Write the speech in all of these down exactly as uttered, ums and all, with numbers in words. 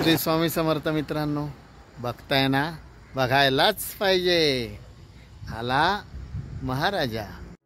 श्री स्वामी समर्थ मित्रांनो, बघताय ना, बघायलाच पाहिजे. आला महाराजा.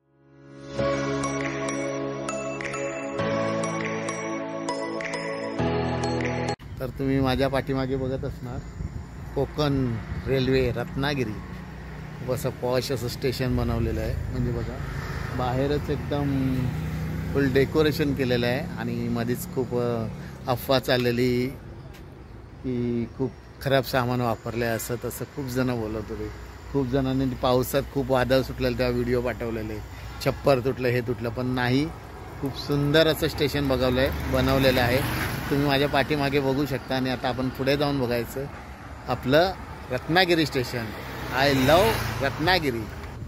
तर तुम्ही माझ्या पाठीमागे बघत असणार कोकण रेल्वे रत्नागिरी. असं पॉश असं स्टेशन बनवलेलं आहे. म्हणजे बघा, बाहेरच एकदम फुल डेकोरेशन केलेलं आहे आणि मध्येच खूप अफवा चाललेली की खूप खराब सामान वापरले असं तसं खूप जण बोलत होते. खूप जणांनी पावसात खूप वादळ सुटलेलं तेव्हा व्हिडिओ पाठवलेले, छप्पर तुटलं हे तुटलं, पण नाही. खूप सुंदर असं स्टेशन बघवलं आहे बनवलेलं आहे. तुम्ही माझ्या पाठीमागे बघू शकता. आणि आता आपण पुढे जाऊन बघायचं आपलं Ratnagiri station. I love Ratnagiri.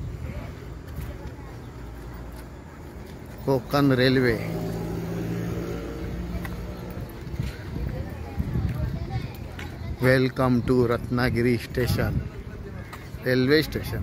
Konkan railway. Welcome to Ratnagiri station. Railway station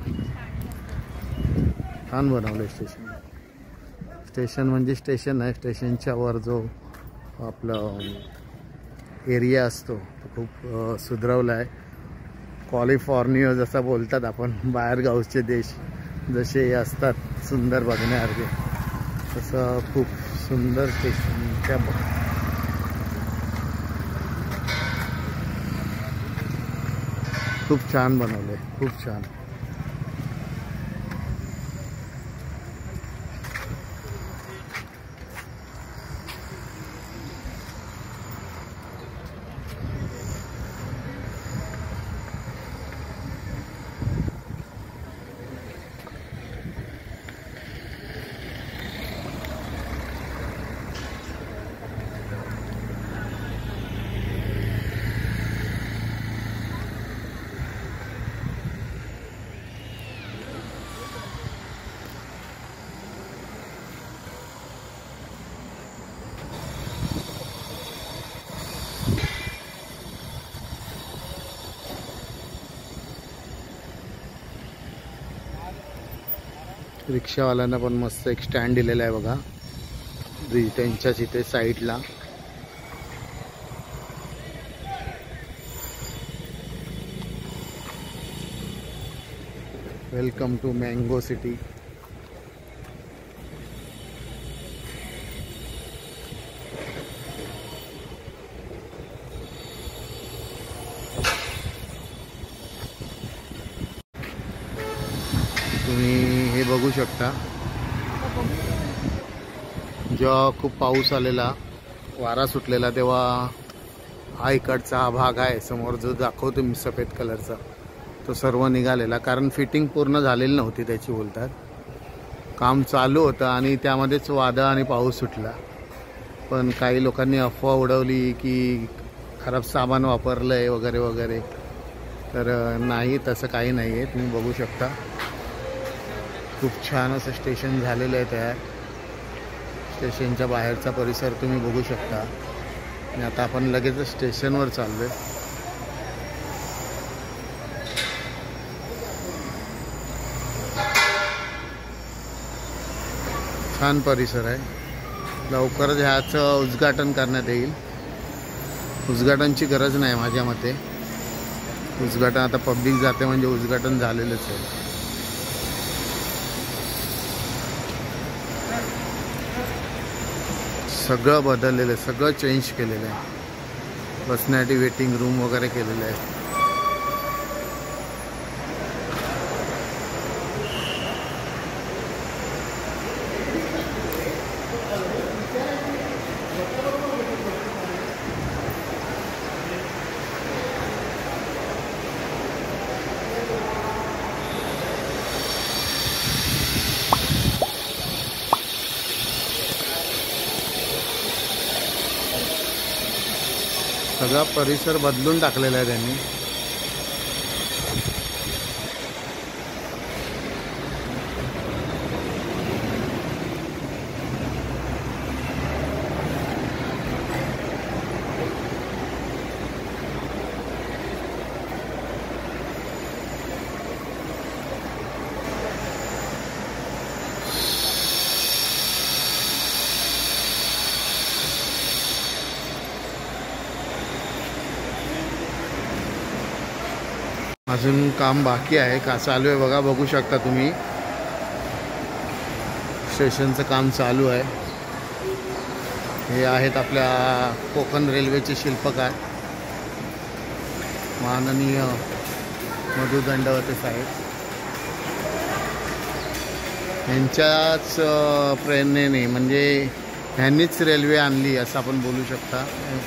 छान बनवलं स्टेशन. स्टेशन म्हणजे स्टेशन आहे. स्टेशनच्या वर जो आपला एरिया असतो तो खूप सुधरवला आहे. कॅलिफोर्निया जसं बोलतात आपण, बाहेरगावचे देश जसे असतात सुंदर बघण्यासारखे, तसं खूप सुंदर स्टेशनच्या खूप छान बनवले, खूप छान. रिक्षावाल्यांना पण मस्त एक स्टँड दिलेला आहे बघा, त्यांच्याच इथे साईडला. Welcome to mango city. तुम्ही हे बघू शकता, जेव्हा खूप पाऊस आलेला, वारा सुटलेला, तेव्हा हा इकडचा हा भाग आहे समोर जो दाखवतो मी सफेद कलरचा, तो सर्व निघालेला. कारण फिटिंग पूर्ण झालेली नव्हती त्याची, बोलतात. काम चालू होतं आणि त्यामध्येच वादळ आणि पाऊस सुटला. पण काही लोकांनी अफवा उडवली की खराब सामान वापरलं आहे वगैरे वगैरे. तर नाही, तसं काही नाही आहे. तुम्ही बघू शकता खूप छान असं स्टेशन झालेलं आहे तयार. स्टेशनच्या बाहेरचा परिसर तुम्ही बघू शकता. आणि आता आपण लगेच स्टेशनवर चाललो आहे. छान परिसर आहे. लवकरच ह्याचं उद्घाटन करण्यात येईल. उद्घाटनची गरज नाही माझ्या मते. उद्घाटन आता पब्लिक जाते म्हणजे उद्घाटन झालेलंच आहे. सगळं बदललेलं आहे, सगळं चेंज केलेलं आहे. बसण्यासाठी वेटिंग रूम वगैरे केलेलं आहे. सगळा परिसर बदलून टाकलेला आहे त्यांनी. अजून काम बाकी आहे का चालू आहे बघा, बघू शकता तुम्ही स्टेशनचं काम चालू आहे। हे आहेत आपल्या कोकण रेल्वेचे शिल्पकार माननीय मधु दंडवते साहेब, यांच्याच प्रेरणेने म्हणजे ह्यांनीच रेल्वे आणली असं आपण बोलू शकता।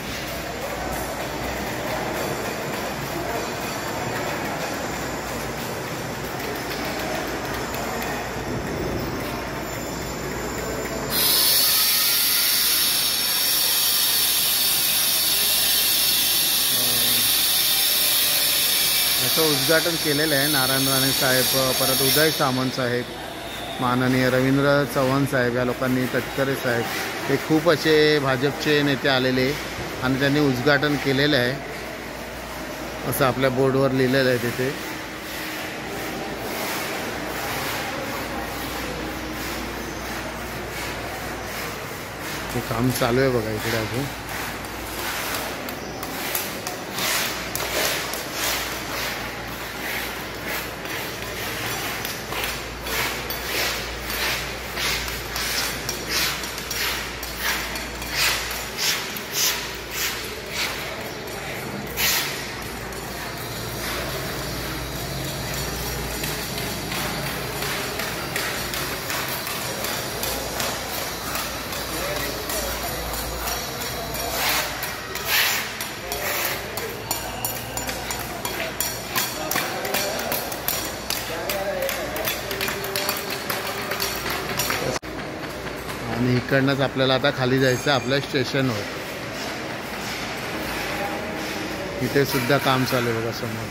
याचं उद्घाटन केलेलं आहे नारायण राणे साहेब, परत उदय सामंत साहेब, माननीय रवींद्र चव्हाण साहेब, या लोकांनी, तटकरे साहेब, हे खूप असे भाजपचे नेते आलेले आणि त्यांनी उद्घाटन केलेलं आहे असं आपल्या बोर्डवर लिहिलेलं आहे तिथे। हे काम चालू आहे बघा इकडे अजून। आणि इकडनंच आपल्याला आता खाली जायचं आपल्या स्टेशनवर। इथे सुद्धा काम चालू आहे बघा समोर।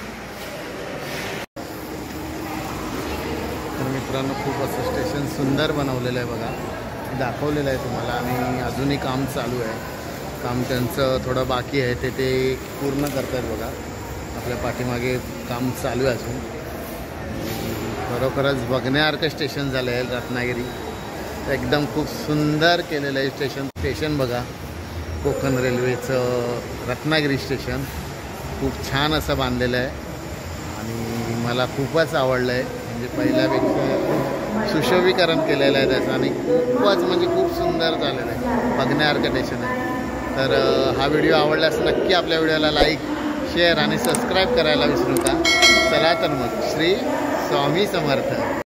तर मित्रांनो खूप असं स्टेशन सुंदर बनवलेलं आहे बघा, दाखवलेलं आहे तुम्हाला आणि अजूनही काम चालू आहे। काम त्यांचं थोडं बाकी आहे ते ते पूर्ण करतात बघा, आपल्या पाठीमागे काम चालू आहे अजून। खरोखरच बघण्यासारखं स्टेशन झालं आहे रत्नागिरी, एकदम खूप सुंदर केलेलं आहे स्टेशन। स्टेशन बघा कोकण रेल्वेचं रत्नागिरी स्टेशन खूप छान असं बांधलेलं आहे आणि मला खूपच आवडलं आहे, म्हणजे पहिल्यापेक्षा सुशोभीकरण केलेलं आहे त्याचं आणि खूपच म्हणजे खूप सुंदर झालेलं आहे, बघण्यासारखं स्टेशन आहे। तर हा व्हिडिओ आवडल्यास नक्की आपल्या व्हिडिओला लाईक, शेअर आणि सबस्क्राईब करायला विसरू नका। चला तर मग श्री स्वामी समर्थ।